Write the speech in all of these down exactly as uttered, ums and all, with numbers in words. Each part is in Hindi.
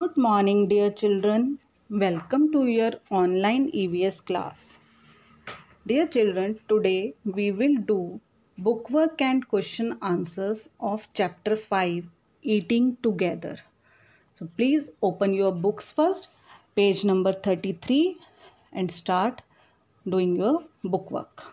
Good morning, dear children. Welcome to your online E V S class. Dear children, today we will do bookwork and question answers of chapter five, Eating Together. So please open your books first, page number thirty-three, and start doing your bookwork.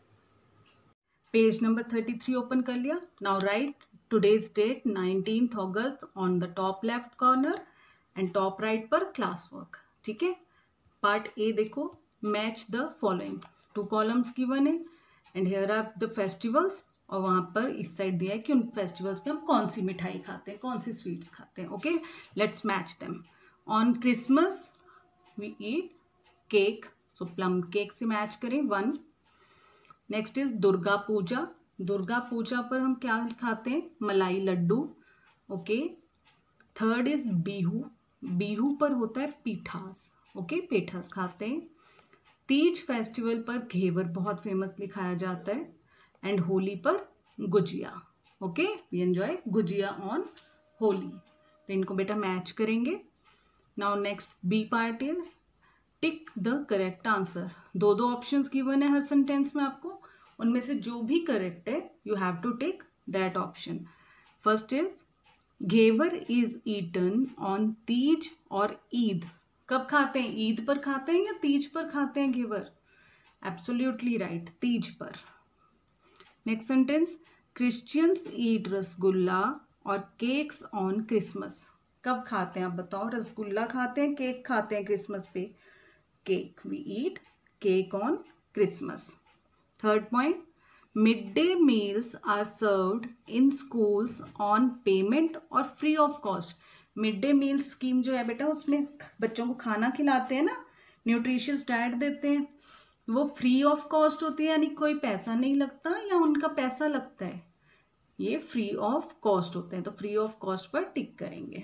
Page number thirty-three open कर लिया. Now write today's date nineteenth August on the top left corner and top right पर class work. ठीक है. Part A देखो, match the following. Two columns given है and here are the festivals और वहाँ पर इस साइड दिया है कि उन फेस्टिवल्स पे हम कौन सी मिठाई खाते हैं, कौन सी स्वीट्स खाते हैं. Okay, let's match them. On Christmas we eat cake, so plum cake से मैच करें one. Next is Durga Puja. Durga Puja पर हम क्या खाते हैं, malai laddoo. Okay. Third is Bihu. Bihu पर होता है पीठास. ओके, पेठास खाते हैं. तीज फेस्टिवल पर घेवर बहुत फेमसली खाया जाता है एंड होली पर gujiya. Okay, we enjoy gujiya on Holi. तो इनको बेटा मैच करेंगे. Now next B part is tick the correct answer. दो दो ऑप्शंस गिवन है हर सेंटेंस में आपको, उनमें से जो भी करेक्ट है you have to tick that option. First is ghevar is eaten on Teej और ईद. कब खाते हैं, ईद पर खाते हैं या तीज पर खाते हैं घेवर? एब्सोल्युटली राइट, तीज पर. Next sentence Christians eat rasgulla और केक्स ऑन क्रिसमस. कब खाते हैं आप बताओ, रसगुल्ला खाते हैं, केक खाते हैं क्रिसमस पे? Cake, we eat cake on Christmas. Third point, mid day meals are served in schools on payment और free of cost. Mid day meal scheme जो है बेटा, उसमें बच्चों को खाना खिलाते हैं ना, न्यूट्रिशियस डाइट देते हैं, वो फ्री ऑफ कॉस्ट होती है, यानी कोई पैसा नहीं लगता या उनका पैसा लगता है? ये फ्री ऑफ कॉस्ट होते हैं, तो फ्री ऑफ कॉस्ट पर टिक करेंगे.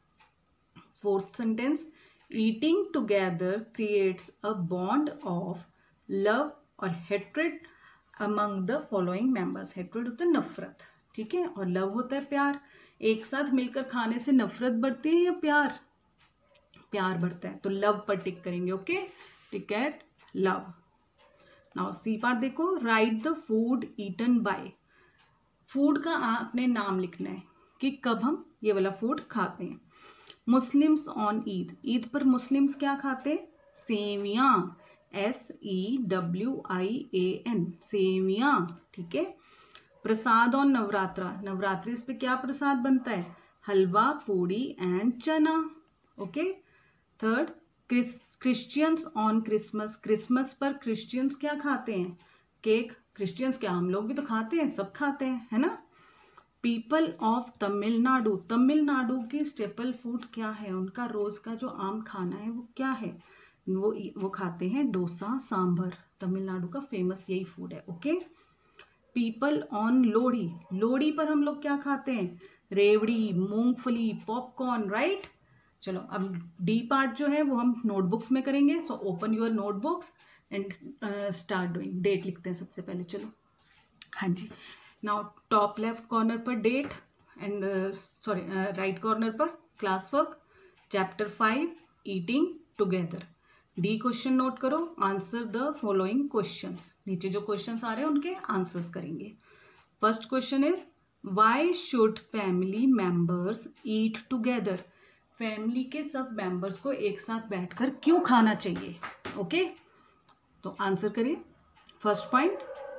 Fourth sentence eating together creates a bond of love और hatred among the following members. Hatred होता है नफरत, ठीक है, और लव होता है प्यार. एक साथ मिलकर खाने से नफरत बढ़ती है या प्यार? प्यार बढ़ता है, तो लव पर टिक करेंगे. Okay, tick at love. Now C part देखो, write the food eaten by. Food का आपने नाम लिखना है कि कब हम ये वाला फूड खाते हैं. Muslims on Eid. ईद पर मुस्लिम्स क्या खाते हैं? Seviyan. S E W I A N, seviyan. ठीक है. प्रसाद ऑन नवरात्रा. नवरात्रि इस पे क्या प्रसाद बनता है? Halwa, puri and chana. Okay. Third, Christians on Christmas. Christmas पर क्रिश्चियंस क्या खाते हैं? केक. क्रिश्चियंस क्या, हम लोग भी तो खाते हैं, सब खाते हैं, है ना. People of Tamil Nadu. तमिलनाडु की स्टेपल फूड क्या है, उनका रोज का जो आम खाना है वो क्या है? वो वो खाते हैं डोसा सांभर. तमिलनाडु का फेमस यही फूड है. Okay. People on Lohri. Lohri पर हम लोग क्या खाते हैं? रेवड़ी, मूंगफली, पॉपकॉर्न. राइट. चलो अब डी पार्ट जो है वो हम नोटबुक्स में करेंगे. So open your notebooks and start doing. Date लिखते हैं सबसे पहले. चलो, हाँ जी. नाउ टॉप लेफ्ट कॉर्नर पर date and sorry right corner पर class work, chapter five eating together. D question note करो, आंसर द फॉलोइंग क्वेश्चंस. नीचे जो क्वेश्चंस आ रहे हैं उनके आंसर्स करेंगे. First question is why should family members eat together. Family के सब मेंबर्स को एक साथ बैठकर क्यों खाना चाहिए? ओके, तो आंसर करिए. First point,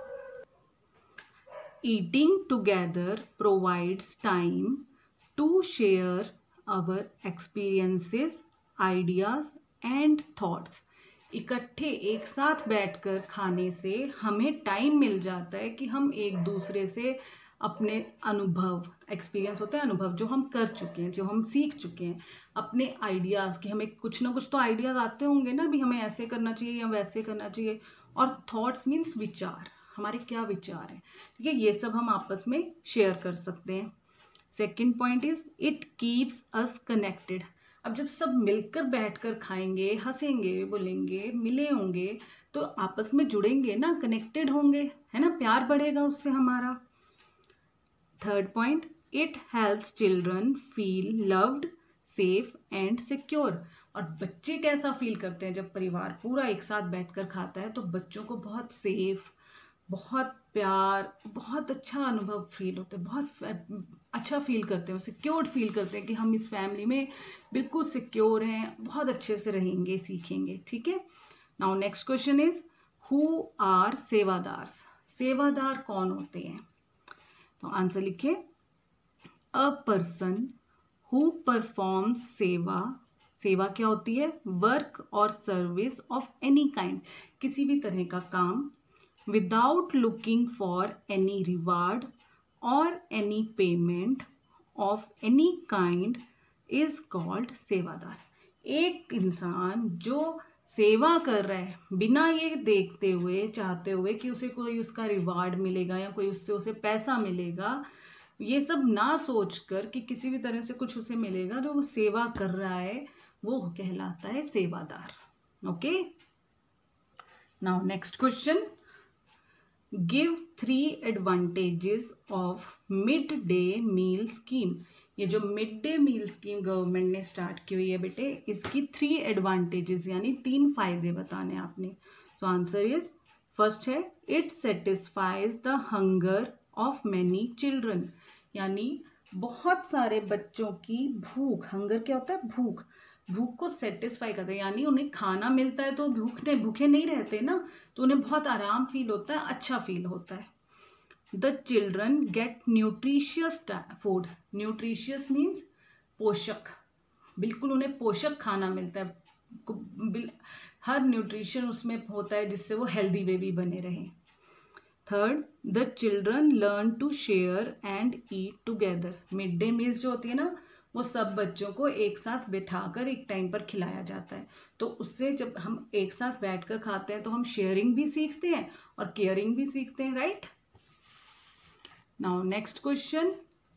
eating together provides time to share our experiences, ideas and thoughts. इकट्ठे एक साथ बैठकर खाने से हमें टाइम मिल जाता है कि हम एक दूसरे से अपने अनुभव, एक्सपीरियंस होता है अनुभव, जो हम कर चुके हैं, जो हम सीख चुके हैं, अपने आइडियाज़ की हमें कुछ ना कुछ तो आइडियाज़ आते होंगे ना, भी हमें ऐसे करना चाहिए या वैसे करना चाहिए. और थॉट्स मीन्स विचार, हमारे क्या विचार हैं, ठीक है, ये सब हम आपस में शेयर कर सकते हैं. Second point is it keeps us connected. अब जब सब मिलकर बैठकर खाएंगे, हंसेंगे, बोलेंगे, मिले होंगे, तो आपस में जुड़ेंगे ना, कनेक्टेड होंगे, है ना, प्यार बढ़ेगा उससे हमारा. Third point, it helps children feel loved, safe and secure. और बच्चे कैसा फील करते हैं जब परिवार पूरा एक साथ बैठकर खाता है? तो बच्चों को बहुत सेफ, बहुत प्यार, बहुत अच्छा अनुभव फील होता है, बहुत अच्छा फील करते हैं, सिक्योर्ड फील करते हैं कि हम इस फैमिली में बिल्कुल सिक्योर हैं, बहुत अच्छे से रहेंगे, सीखेंगे। ठीक है। Now next question is who are sevadars. Sevadar कौन होते हैं? तो आंसर लिखिए, अ पर्सन हु परफॉर्म्स सेवा। सेवा क्या होती है? वर्क और सर्विस ऑफ एनी काइंड, किसी भी तरह का काम, without looking for any reward और any payment of any kind is called sevadar. एक इंसान जो सेवा कर रहा है बिना ये देखते हुए, चाहते हुए कि उसे कोई उसका रिवार्ड मिलेगा या कोई उससे उसे पैसा मिलेगा, ये सब ना सोचकर कि किसी भी तरह से कुछ उसे मिलेगा, जो वो सेवा कर रहा है वो कहलाता है sevadar. Okay. Now next question, give three advantages of mid day meal scheme. ये जो mid day meal scheme government ने स्टार्ट की हुई है बेटे, इसकी थ्री एडवांटेजेस यानी तीन फायदे बताने आपने। सो आंसर इज, फर्स्ट है it satisfies the hunger of many children, यानी बहुत सारे बच्चों की भूख, हंगर क्या होता है? भूख, भूख को सेटिस्फाई करते हैं, यानी उन्हें खाना मिलता है तो भूखते भूखे नहीं रहते ना, तो उन्हें बहुत आराम फील होता है, अच्छा फील होता है। The children get nutritious food. Nutritious means पोषक, बिल्कुल उन्हें पोषक खाना मिलता है, हर न्यूट्रिशन उसमें होता है जिससे वो हेल्दी वे भी बने रहें। Third, the children learn to share and eat together. Mid day meals जो होती है ना, वो सब बच्चों को एक साथ बिठाकर एक टाइम पर खिलाया जाता है, तो उससे जब हम एक साथ बैठकर खाते हैं तो हम शेयरिंग भी सीखते हैं और केयरिंग भी सीखते हैं, right. Now next question,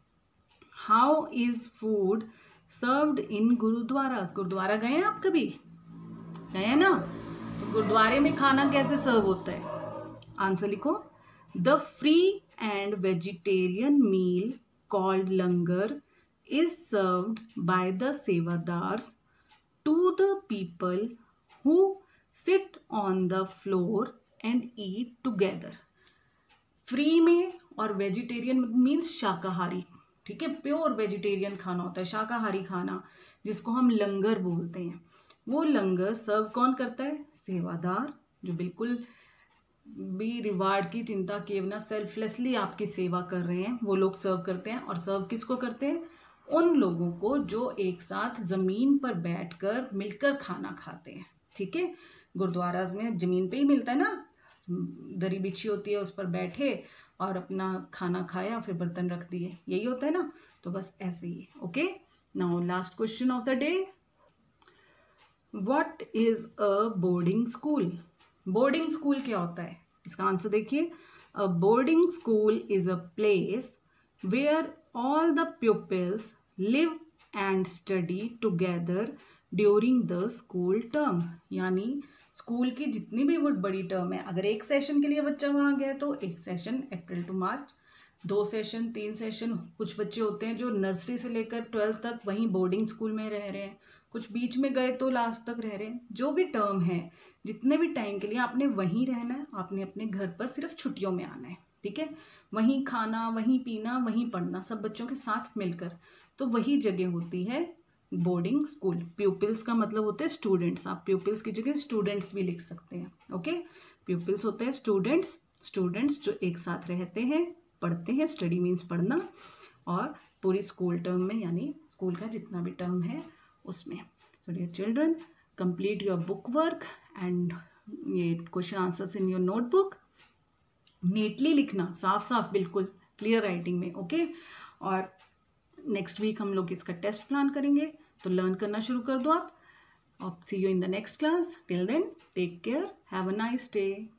how is food served in gurudwaras. Gurudwara गए हैं आप कभी? गए हैं ना? तो गुरुद्वारे में खाना कैसे सर्व होता है? आंसर लिखो, the free and vegetarian meal called langar is served by the sevadars to the people who sit on the floor and eat together. Free में और वेजिटेरियन मीन्स शाकाहारी, ठीक है, प्योर वेजिटेरियन खाना होता है, शाकाहारी खाना, जिसको हम लंगर बोलते हैं। वो लंगर सर्व कौन करता है? सेवादार, जो बिल्कुल भी रिवार्ड की चिंता किए बिना सेल्फलेसली आपकी सेवा कर रहे हैं, वो लोग सर्व करते हैं। और सर्व किसको करते हैं? उन लोगों को जो एक साथ जमीन पर बैठकर मिलकर खाना खाते हैं। ठीक है, गुरुद्वाराज में जमीन पे ही मिलता है ना, दरी बिछी होती है, उस पर बैठे और अपना खाना खाया, फिर बर्तन रख दिए, यही होता है ना। तो बस ऐसे ही। Okay, now last question of the day, what is a boarding school. Boarding school क्या होता है? इसका आंसर देखिए, a boarding school is a place where all the pupils live and study together during the school term। यानी स्कूल की जितनी भी वो बड़ी टर्म है, अगर एक सेशन के लिए बच्चा वहाँ गया तो एक सेशन अप्रैल टू मार्च, दो सेशन, तीन सेशन, कुछ बच्चे होते हैं जो नर्सरी से लेकर ट्वेल्थ तक वहीं बोर्डिंग स्कूल में रह रहे हैं, कुछ बीच में गए तो लास्ट तक रह रहे हैं। जो भी टर्म है, जितने भी टाइम के लिए आपने वहीं रहना है, आपने अपने घर पर सिर्फ छुट्टियों में आना है। ठीक है, वहीं खाना, वहीं पीना, वहीं पढ़ना, सब बच्चों के साथ मिलकर, तो वही जगह होती है बोर्डिंग स्कूल। प्यूपिल्स का मतलब होते हैं स्टूडेंट्स, आप प्यूपिल्स की जगह स्टूडेंट्स भी लिख सकते हैं। ओके, प्यूपिल्स होते हैं स्टूडेंट्स, स्टूडेंट्स जो एक साथ रहते हैं, पढ़ते हैं, स्टडी मीन्स पढ़ना, और पूरी स्कूल टर्म में, यानी स्कूल का जितना भी टर्म है उसमें। So dear children, complete your book work and ये question answers in your notebook. Neatly लिखना, साफ साफ, बिल्कुल क्लियर राइटिंग में। ओके, और नेक्स्ट वीक हम लोग इसका टेस्ट प्लान करेंगे, तो लर्न करना शुरू कर दो आप। See you in the next class. Till then, take care, have a nice day.